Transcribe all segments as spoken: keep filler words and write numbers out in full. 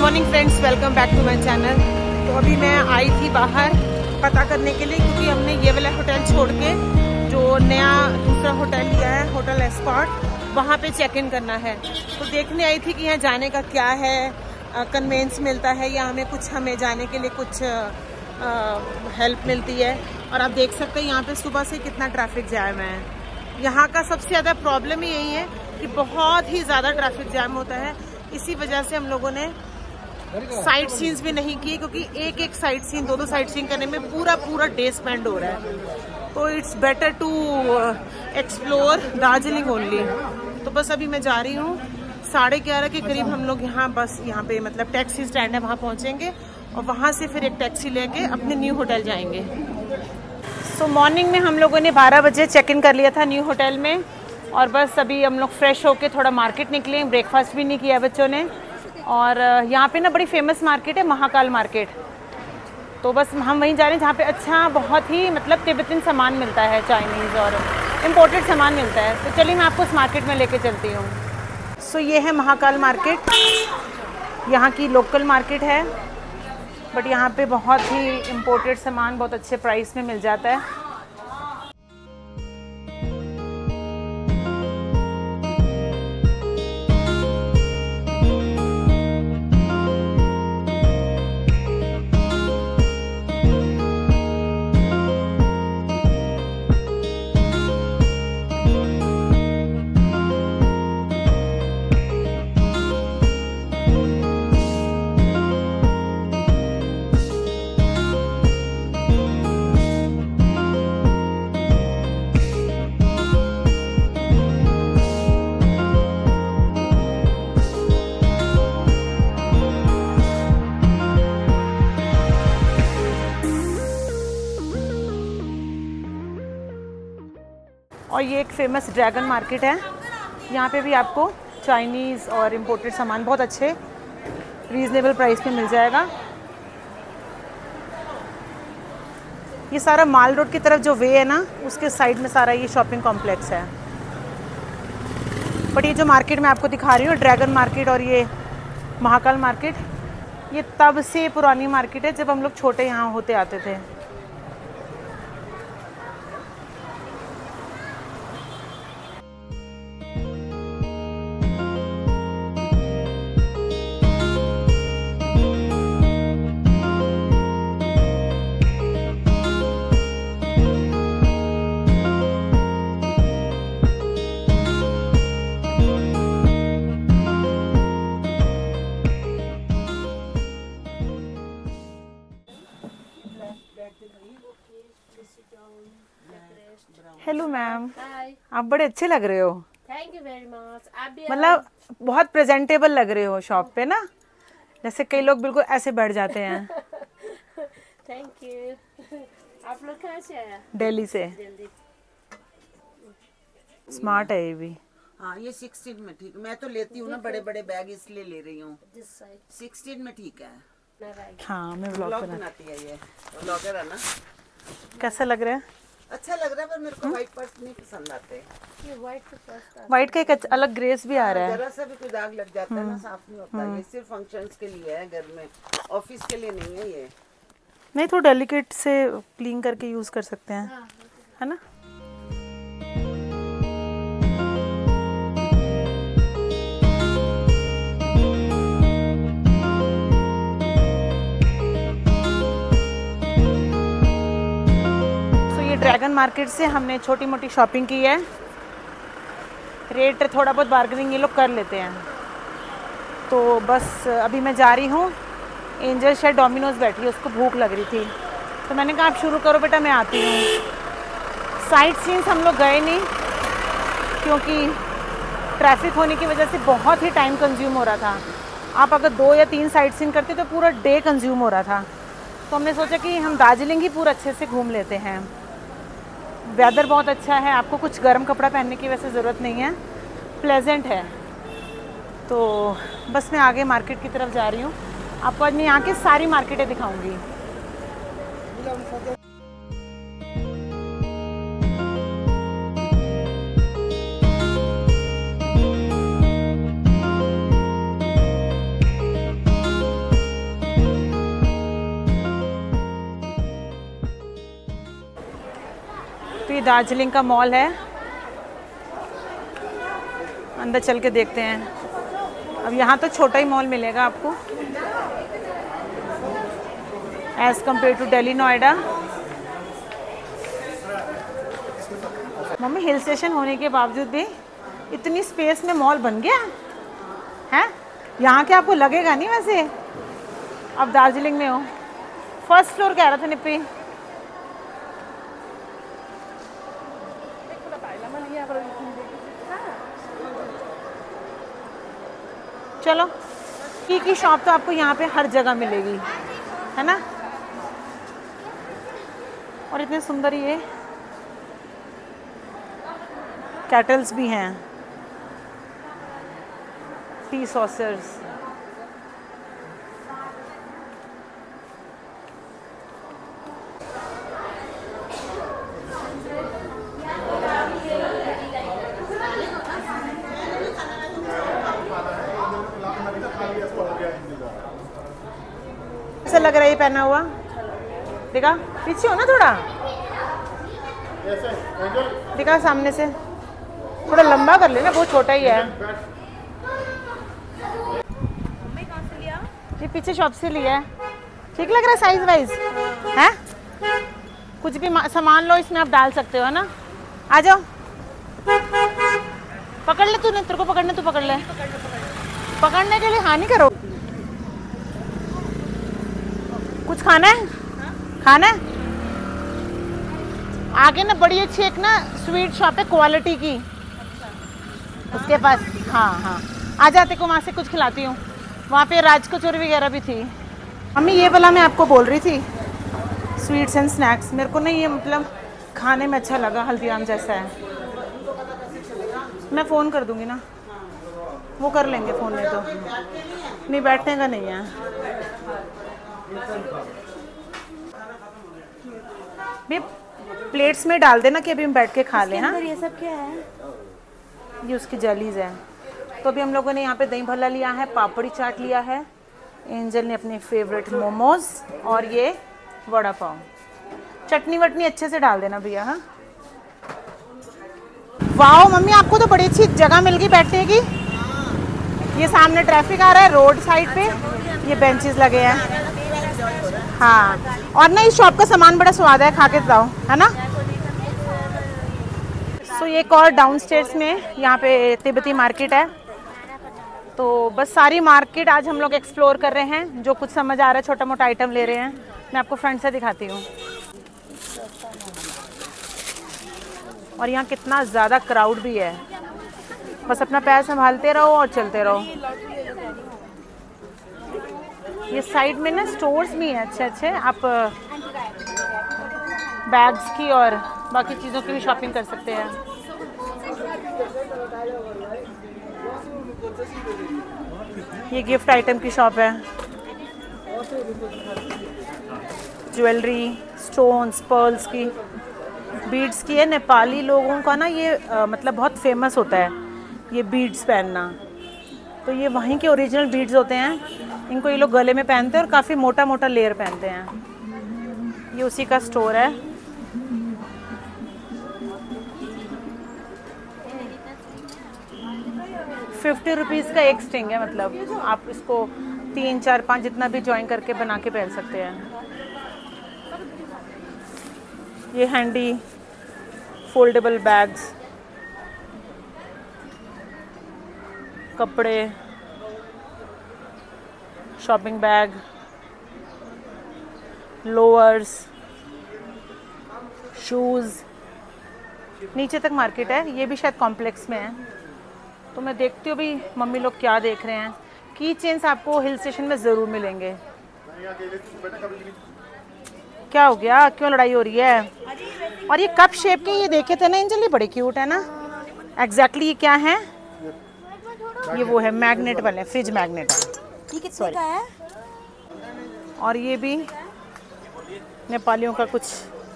Morning friends, welcome back to my channel. तो अभी मैं आई थी बाहर पता करने के लिए, क्योंकि हमने ये वाला होटल छोड़ के जो नया दूसरा होटल लिया है, होटल एस्कॉर्ट, वहाँ पे चेक इन करना है। तो देखने आई थी कि यहाँ जाने का क्या है, कन्वेंस मिलता है या हमें कुछ हमें जाने के लिए कुछ हेल्प मिलती है। और आप देख सकते हैं यहाँ पे सुबह से कितना ट्रैफिक जैम है। यहाँ का सबसे ज़्यादा प्रॉब्लम यही है कि बहुत ही ज़्यादा ट्रैफिक जैम होता है। इसी वजह से हम लोगों ने साइट सीन्स भी नहीं किए, क्योंकि एक एक साइट सीन दो दो साइट सीन करने में पूरा पूरा डे स्पेंड हो रहा है। तो it's better to explore Darjeeling only. तो बस अभी मैं जा रही हूँ, साढ़े ग्यारह के करीब हम लोग यहाँ बस यहाँ पे मतलब टैक्सी स्टैंड है, वहाँ पहुँचेंगे और वहाँ से फिर एक टैक्सी लेके अपने न्यू होटल जाएंगे। सो so, मॉर्निंग में हम लोगों ने बारह बजे चेक इन कर लिया था न्यू होटल में, और बस अभी हम लोग फ्रेश होके थोड़ा मार्केट निकले। ब्रेकफास्ट भी नहीं किया बच्चों ने। और यहाँ पे ना बड़ी फेमस मार्केट है, महाकाल मार्केट। तो बस हम वहीं जा रहे हैं जहाँ पे अच्छा बहुत ही मतलब तिब्बतन सामान मिलता है, चाइनीज़ और इम्पोर्टेड सामान मिलता है। तो चलिए मैं आपको उस मार्केट में लेके चलती हूँ। सो so, ये है महाकाल मार्केट, यहाँ की लोकल मार्केट है, बट यहाँ पे बहुत ही इम्पोर्टेड सामान बहुत अच्छे प्राइस में मिल जाता है। और ये एक फेमस ड्रैगन मार्केट है। यहाँ पे भी आपको चाइनीज़ और इम्पोर्टेड सामान बहुत अच्छे रीज़नेबल प्राइस में मिल जाएगा। ये सारा माल रोड की तरफ जो वे है ना, उसके साइड में सारा ये शॉपिंग कॉम्प्लेक्स है। बट ये जो मार्केट मैं आपको दिखा रही हूँ, ड्रैगन मार्केट और ये महाकाल मार्केट, ये तब से पुरानी मार्केट है जब हम लोग छोटे यहाँ होते आते थे। हेलो मैम, आप बड़े अच्छे लग रहे हो। Thank you very much. आप भी मतलब बहुत प्रेजेंटेबल लग रहे हो शॉप पे ना, जैसे कई लोग बिल्कुल ऐसे बैठ जाते हैं। Thank you. आप लोग कहाँ से आया? दिल्ली से। जल्दी। स्मार्ट है ये भी। हाँ, ये सिक्सटीन में ठीक। मैं तो लेती हूँ ना बड़े बड़े बैग, इसलिए ले रही हूँ। सिक्सटीन में ठीक है। हाँ, मैं व्लॉग व्लॉग बनाती है, ये व्लॉगर है ना। कैसा लग रहा है? अच्छा लग रहा है, पर मेरे को व्हाइट पर्स नहीं पसंद आते। ये व्हाइट पर्स, व्हाइट का एक अलग ग्रेस भी आ रहा है। जरा सा भी कोई दाग लग जाता है ना, साफ नहीं होता। ये सिर्फ फंक्शंस के लिए है, घर में, ऑफिस के लिए नहीं है। ये नहीं, तो डेलिकेट से क्लीन करके यूज कर सकते हैं, है ना। ड्रैगन मार्केट से हमने छोटी मोटी शॉपिंग की है। रेट थोड़ा बहुत बार्गेनिंग ये लोग कर लेते हैं। तो बस अभी मैं जा रही हूँ। एंजल शायद डोमिनोज बैठी है, उसको भूख लग रही थी, तो मैंने कहा आप शुरू करो बेटा, मैं आती हूँ। साइट सीन्स हम लोग गए नहीं, क्योंकि ट्रैफिक होने की वजह से बहुत ही टाइम कंज्यूम हो रहा था। आप अगर दो या तीन साइट सीन करते तो पूरा डे कंज्यूम हो रहा था। तो हमने सोचा कि हम दार्जिलिंग ही पूरा अच्छे से घूम लेते हैं। वेदर बहुत अच्छा है, आपको कुछ गर्म कपड़ा पहनने की वैसे ज़रूरत नहीं है, प्लेजेंट है। तो बस मैं आगे मार्केट की तरफ जा रही हूँ। आपको आज मैं यहाँ की सारी मार्केटें दिखाऊंगी। ये दार्जिलिंग का मॉल है, अंदर चल के देखते हैं। अब यहाँ तो छोटा ही मॉल मिलेगा आपको as compared to Delhi Noida. Mummy hill station होने के बावजूद भी इतनी स्पेस में मॉल बन गया है। यहाँ के आपको लगेगा नहीं वैसे अब दार्जिलिंग में हो। फर्स्ट फ्लोर कह रहा था निप्पी। चलो की की शॉप तो आपको यहाँ पे हर जगह मिलेगी, है ना। और इतने सुंदर ये कैटल्स भी हैं, टी सॉसर्स। ऐसा लग रहा है ये पहना हुआ, देखा पीछे हो ना थोड़ा, देखा सामने से थोड़ा लंबा कर लेना, बहुत छोटा ही है। ये पीछे शॉप से लिया है, ठीक लग रहा है साइज वाइज है। कुछ भी सामान लो इसमें आप डाल सकते हो, है ना। आ जाओ पकड़ ले, तूने तेरे को पकड़ने तू पकड़ ले, पकड़ने के लिए हाँ नहीं करो। कुछ खाना है? खाना है? आगे ना बड़ी अच्छी एक ना स्वीट शॉप है क्वालिटी की, उसके पास। हाँ हाँ आ जाते को वहाँ से कुछ खिलाती हूँ। वहाँ पे राज कचौरी वगैरह भी थी। मम्मी ये वाला मैं आपको बोल रही थी स्वीट्स एंड स्नैक्स, मेरे को नहीं ये मतलब खाने में अच्छा लगा, हल्दीराम जैसा है। मैं फ़ोन कर दूँगी ना, वो कर लेंगे फ़ोन में। तो नहीं बैठने का नहीं है भी, प्लेट्स में डाल देना कि अभी हम बैठ के खा लें। हाँ ये सब क्या है? ये उसकी जलीज है। तो अभी हम लोगों ने यहाँ पे दही भल्ला लिया है, पापड़ी चाट लिया है, एंजल ने अपने फेवरेट मोमोज और ये वड़ा पाव। चटनी वटनी अच्छे से डाल देना भैया। हाँ वाह मम्मी आपको तो बड़ी अच्छी जगह मिल गई बैठने की। ये सामने ट्रैफिक आ रहा है, रोड साइड पे ये बेंचेस लगे हैं। हाँ और ना इस शॉप का सामान बड़ा स्वाद है, खा के जाओ, है ना। सो so, ये एक और डाउनस्टेयर्स में यहाँ पे तिब्बती मार्केट है। तो बस सारी मार्केट आज हम लोग एक्सप्लोर कर रहे हैं, जो कुछ समझ आ रहा है छोटा मोटा आइटम ले रहे हैं। मैं आपको फ्रंट से दिखाती हूँ। और यहाँ कितना ज़्यादा क्राउड भी है, बस अपना पैर संभालते रहो और चलते रहो। ये साइड में ना स्टोर्स भी हैं अच्छे अच्छे, आप बैग्स की और बाकी चीज़ों की भी शॉपिंग कर सकते हैं। ये गिफ्ट आइटम की शॉप है, ज्वेलरी, स्टोन्स, पर्ल्स की, बीड्स की है। नेपाली लोगों का ना ये आ, मतलब बहुत फेमस होता है ये बीड्स पहनना। तो ये वहीं के ओरिजिनल बीड्स होते हैं, इनको ये लोग गले में पहनते हैं और काफ़ी मोटा मोटा लेयर पहनते हैं। ये उसी का स्टोर है। फिफ्टी रुपीज़ का एक स्ट्रिंग है, मतलब आप इसको तीन चार पाँच जितना भी ज्वाइन करके बना के पहन सकते हैं। ये हैंडी फोल्डेबल बैग्स, कपड़े, शॉपिंग बैग, लोअर्स, शूज़। नीचे तक मार्केट है, ये भी शायद कॉम्प्लेक्स में है। तो मैं देखती हूँ भी मम्मी लोग क्या देख रहे हैं। की चेन्स आपको हिल स्टेशन में ज़रूर मिलेंगे। क्या हो गया, क्यों लड़ाई हो रही है? और ये कप शेप के ये देखे थे ना एंजल, ये बड़े क्यूट है ना। एग्जैक्टली ये क्या है? ये वो है मैग्नेट वाले, फ्रिज मैग्नेट है। ये कितने का है? और ये भी नेपालियों का कुछ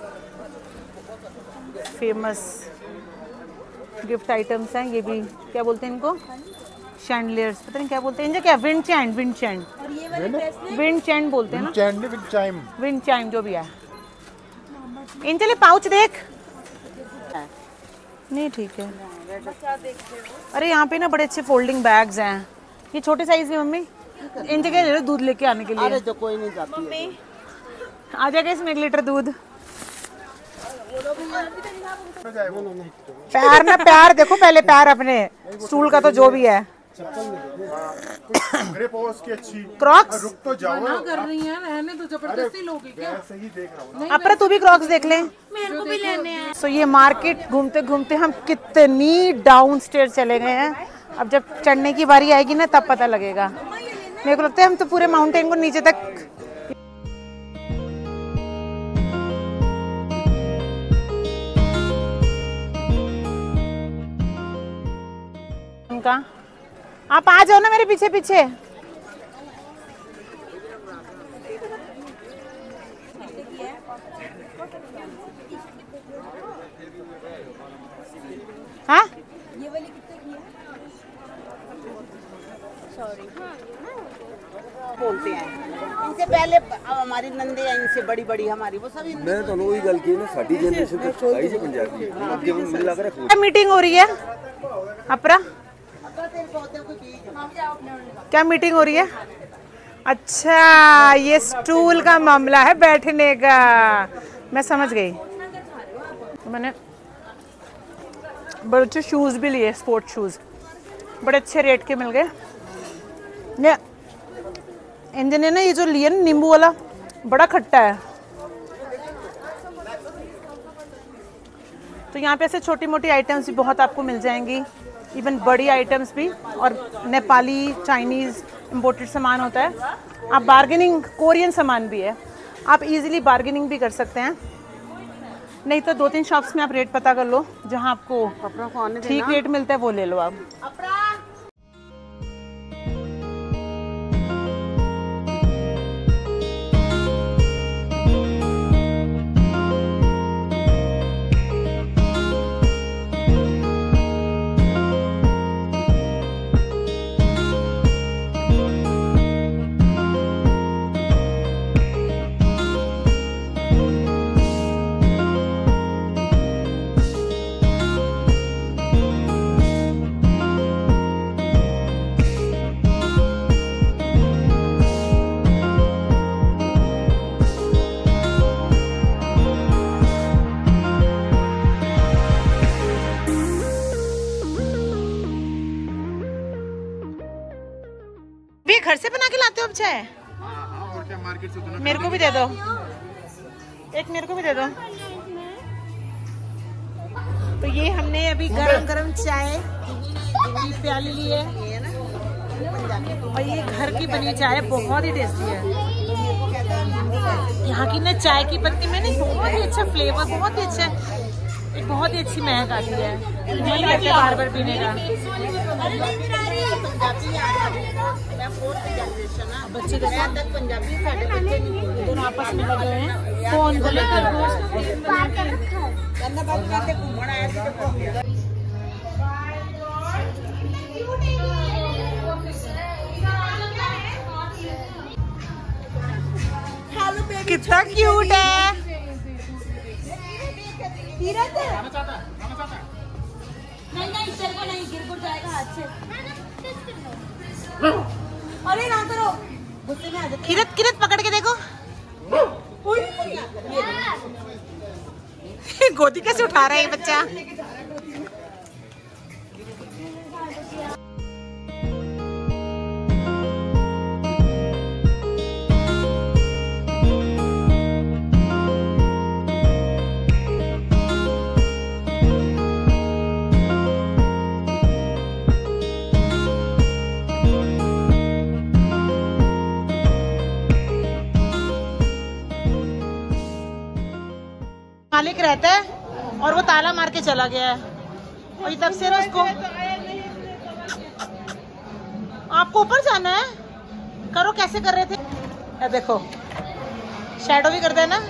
फेमस गिफ्ट आइटम्स हैं। ये भी क्या बोलते हैं इनको, शैंडलियर्स, पता नहीं क्या बोलते हैं इनसे। क्या wind chime, wind chime, wind chime बोलते हैं ना, विंड चाइम, विंड चाइम जो भी है। इन चले पाउच देख, नहीं ठीक है। अरे यहाँ पे ना बड़े अच्छे फोल्डिंग बैग्स हैं, ये छोटे साइज में मम्मी, इन जगह ले लो दूध लेके आने के लिए। अरे जो कोई नहीं जाती मम्मी आ जाएगा इसमें एक लीटर दूध। पैर ना पैर देखो पहले, पैर अपने स्टूल का तो जो भी है। क्रॉक्स रुक तो जाओ, कर रही है, रहने तो जबरदस्ती लोगे क्या? सही देख रहा हूँ। अपना तू भी क्रॉक्स देख ले। मेरे को भी लेने हैं। सो so, ये मार्केट घूमते घूमते हम कितनी डाउन स्टेयर चले गए हैं। अब जब चढ़ने की बारी आएगी ना तब पता लगेगा। मेरे को लगता है हम तो पूरे माउंटेन को नीचे तक उनका। आप आ जाओ ना मेरे पीछे पीछे। हाँ बोलते हैं इनसे पहले, अब हमारी नंदे हैं इनसे बड़ी बड़ी हमारी, वो सब मैं तो वही गल की ना, साडी जनरेशन तो आई से पंजाबी अब जब मुझे लग रहा है मीटिंग हो रही है अपरा, क्या मीटिंग हो रही है? अच्छा ये स्टूल का मामला है बैठने का, मैं समझ गई। मैंने बड़े अच्छे शूज भी लिए, स्पोर्ट शूज बड़े अच्छे रेट के मिल गए। ये इंजन है ना, ये जो लिए ना नींबू वाला, बड़ा खट्टा है। तो यहाँ पे ऐसे छोटी मोटी आइटम्स भी बहुत आपको मिल जाएंगी, इवन बड़ी आइटम्स भी, और नेपाली चाइनीज़ इम्पोर्टेड सामान होता है। आप बार्गेनिंग, कोरियन सामान भी है, आप इजीली बार्गेनिंग भी कर सकते हैं। नहीं तो दो तीन शॉप्स में आप रेट पता कर लो, जहाँ आपको ठीक रेट मिलता है वो ले लो आप। घर से बना के लाते हो अब चाय? और क्या मार्केट से उतना। मेरे को भी दे दो एक, मेरे को भी दे दो। तो ये हमने अभी गरम गरम चाय की प्याली ली है, और ये घर की बनी चाय बहुत ही टेस्टी है। यहाँ की ना चाय की पत्ती में ना बहुत ही अच्छा फ्लेवर, बहुत ही अच्छा, एक बहुत ही अच्छी महक आती है, नहीं लगता बार बार पीने का। बच्चे दोनों आपस में लगे हैं फोन को लेकर। कितना क्यूट है। नहीं नहीं तेरे को नहीं, गिर गुड़ जाएगा हाथ से। अरे ना करो, गुस्से में आ जाते। किरत किरत पकड़ के देखो, गोदी कैसे उठा रहा है ये बच्चा। मालिक रहता है और वो ताला मार के चला गया है, और ये तब से ना उसको, आपको ऊपर जाना है, करो कैसे कर रहे थे, ये देखो शैडो भी कर देना।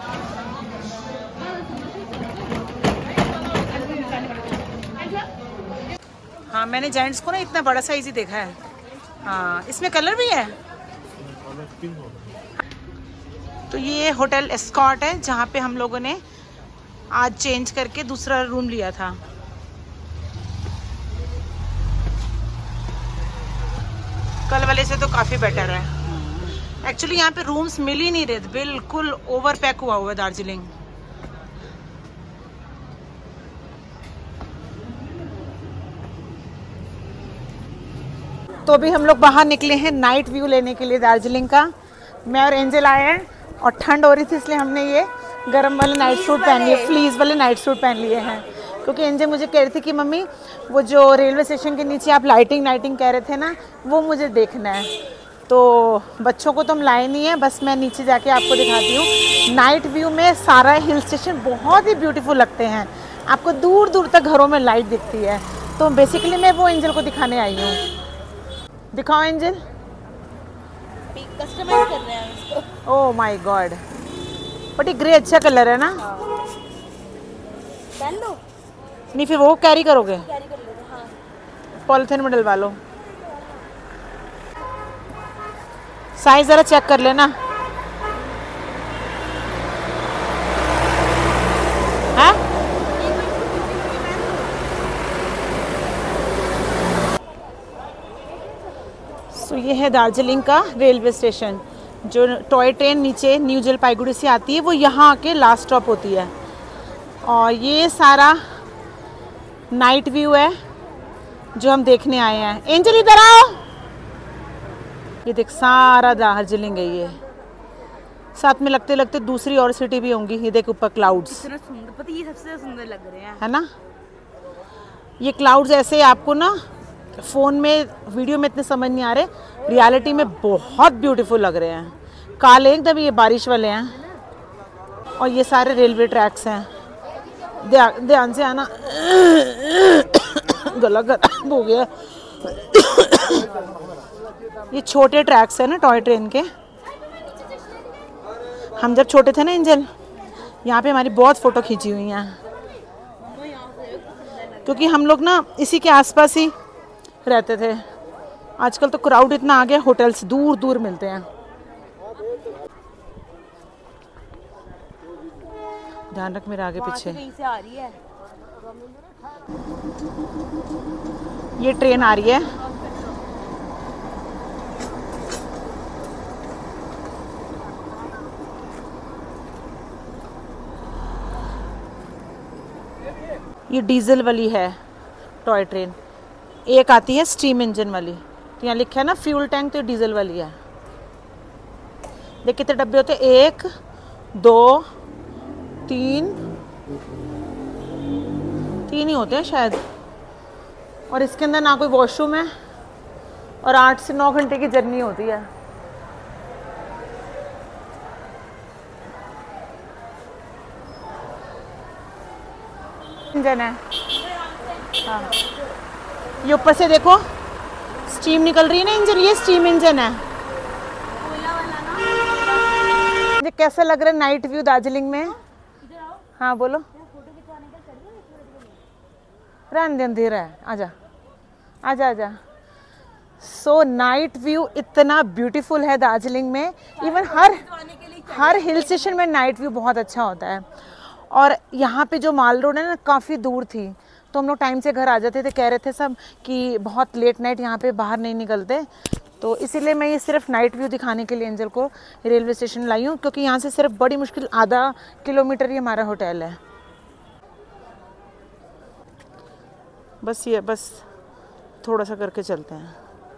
हाँ मैंने जेंट्स को ना इतना बड़ा साइज ही देखा है। हाँ इसमें कलर भी है। तो ये होटल एस्कॉर्ट है, जहाँ पे हम लोगों ने आज चेंज करके दूसरा रूम लिया था। कल वाले से तो काफी बेटर है। एक्चुअली यहाँ पे रूम्स मिल ही नहीं रहे, बिल्कुल ओवर पैक हुआ हुआ है दार्जिलिंग। तो अभी हम लोग बाहर निकले हैं नाइट व्यू लेने के लिए दार्जिलिंग का। मैं और एंजल आए हैं और ठंड हो रही थी इसलिए हमने ये गर्म वाले नाइट सूट पहन लिए, फ्लीज वाले नाइट सूट पहन लिए हैं। क्योंकि एंजल मुझे कह रही थी कि मम्मी वो जो रेलवे स्टेशन के नीचे आप लाइटिंग नाइटिंग कह रहे थे ना, वो मुझे देखना है। तो बच्चों को तो हम लाए नहीं है, बस मैं नीचे जाके आपको दिखाती हूँ। नाइट व्यू में सारा हिल स्टेशन बहुत ही ब्यूटीफुल लगते हैं, आपको दूर दूर तक घरों में लाइट दिखती है। तो बेसिकली मैं वो एंजल को दिखाने आई हूँ। दिखाओ एंजल। कस्टमाइज कर रहे हैं इसको। ओह माय गॉड, बट ये ग्रे अच्छा कलर है ना। पहन लो। नहीं फिर वो कैरी करोगे? कैरी कर लो। हाँ। पॉलिथीन में डलवा लो। साइज जरा चेक कर लेना। हाँ? सो ये है दार्जिलिंग का रेलवे स्टेशन। जो टॉय ट्रेन नीचे न्यू जलपाईगुड़ी से आती है वो यहाँ आके लास्ट स्टॉप होती है। और ये सारा नाइट व्यू है जो हम देखने आए हैं। एंजल इधर आओ। ये देख सारा दार्जिलिंग है ये, साथ में लगते लगते दूसरी और सिटी भी होंगी। ये देख ऊपर क्लाउड्स, कितना सुंदर, पता ये सबसे सुंदर लग रहे हैं, है ना। ये क्लाउड्स ऐसे आपको ना फोन में वीडियो में इतने समझ नहीं आ रहे, रियलिटी में बहुत ब्यूटीफुल लग रहे हैं। काले एकदम ये बारिश वाले हैं। और ये सारे रेलवे ट्रैक्स हैं। ध्यान ध्यान से आना, गला खराब हो गया। ये छोटे ट्रैक्स है ना टॉय ट्रेन के। हम जब छोटे थे ना एंजल, यहाँ पे हमारी बहुत फोटो खींची हुई हैं, क्योंकि हम लोग ना इसी के आसपास ही रहते थे। आजकल तो क्राउड इतना आ गया, होटल्स दूर दूर मिलते हैं। ध्यान रख मेरे आगे पीछे। कहीं से आ रही है। ये ट्रेन आ रही है। ये डीजल वाली है टॉय ट्रेन। एक आती है स्टीम इंजन वाली। तो यहाँ लिखा है ना फ्यूल टैंक, तो डीजल वाली है। देख कितने डब्बे होते हैं, एक दो तीन तीन ही होते हैं शायद। और इसके अंदर ना कोई वॉशरूम है और आठ से नौ घंटे की जर्नी होती है। इंजन है। हाँ, ये ऊपर से देखो स्टीम निकल रही है ना इंजन, ये स्टीम इंजन है। मुझे कैसा लग रहा है नाइट व्यू दार्जिलिंग में? हाँ बोलो। रहने दे, अंधेरा है। आजा आजा आजा। सो नाइट व्यू इतना ब्यूटीफुल है दार्जिलिंग में। इवन हर हर हिल स्टेशन में नाइट व्यू बहुत अच्छा होता है। और यहाँ पे जो माल रोड है ना, काफ़ी दूर थी, तो हम लोग टाइम से घर आ जाते थे। कह रहे थे सब कि बहुत लेट नाइट यहाँ पे बाहर नहीं निकलते, तो इसीलिए मैं ये सिर्फ नाइट व्यू दिखाने के लिए एंजल को रेलवे स्टेशन लाई हूँ। क्योंकि यहाँ से सिर्फ बड़ी मुश्किल आधा किलोमीटर ही हमारा होटल है। बस ये बस थोड़ा सा करके चलते हैं।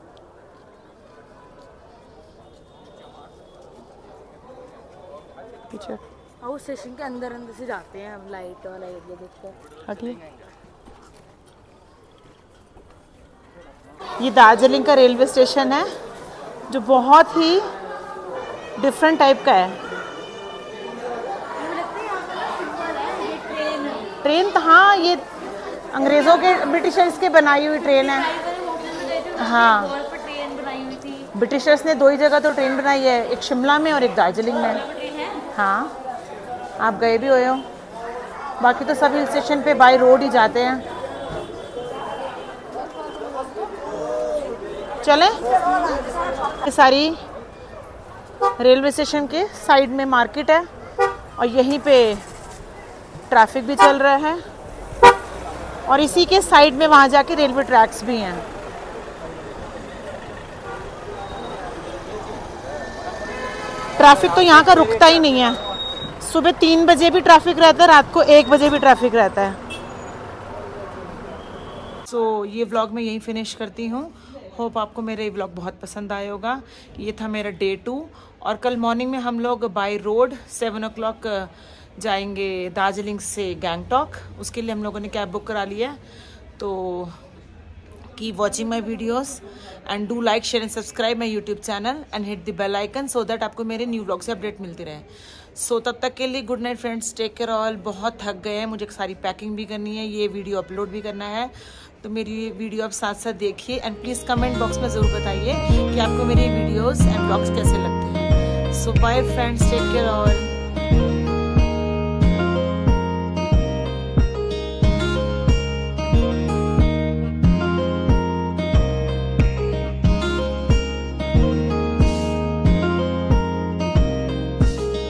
पीछे और स्टेशन के अंदर अंदर से जाते हैं हम, लाइट वाला एरिया देखकर। हटिए। ये दार्जिलिंग का रेलवे स्टेशन है जो बहुत ही डिफरेंट टाइप का है। ट्रेन तो हाँ, ये अंग्रेज़ों के ब्रिटिशर्स के बनाई हुई ट्रेन है। हाँ, ट्रेन बनाई हुई थी। ब्रिटिशर्स ने दो ही जगह तो ट्रेन बनाई है, एक शिमला में और एक दार्जिलिंग में। हाँ, आप गए भी हुए हो। बाकी तो सब हिल स्टेशन पे बाय रोड ही जाते हैं। चलें? ये सारी रेलवे स्टेशन के साइड में मार्केट है और यहीं पे ट्रैफिक भी चल रहा है। और इसी के साइड में वहाँ जाके रेलवे ट्रैक्स भी हैं। ट्रैफिक तो यहाँ का रुकता ही नहीं है। सुबह तीन बजे भी ट्रैफिक रहता है, रात को एक बजे भी ट्रैफिक रहता है। सो so, ये व्लॉग मैं यहीं फिनिश करती हूँ। होप आपको मेरा ये व्लॉग बहुत पसंद आया होगा। ये था मेरा डे टू, और कल मॉर्निंग में हम लोग by road seven o'clock जाएंगे दार्जिलिंग से गैंगटॉक। उसके लिए हम लोगों ने कैब बुक करा लिया है। तो keep watching my videos and do like share and subscribe my YouTube channel and hit the bell icon so that आपको मेरे न्यू व्लॉग से अपडेट मिलती रहे। सो so, तब तक के लिए good night friends, take care all. बहुत थक गए हैं, मुझे सारी पैकिंग भी करनी है, ये वीडियो अपलोड भी करना है। तो मेरी वीडियो आप साथ साथ देखिए एंड प्लीज़ कमेंट बॉक्स में ज़रूर बताइए कि आपको मेरे वीडियोस एंड ब्लॉग्स कैसे लगते हैं। So bye friends, take care all.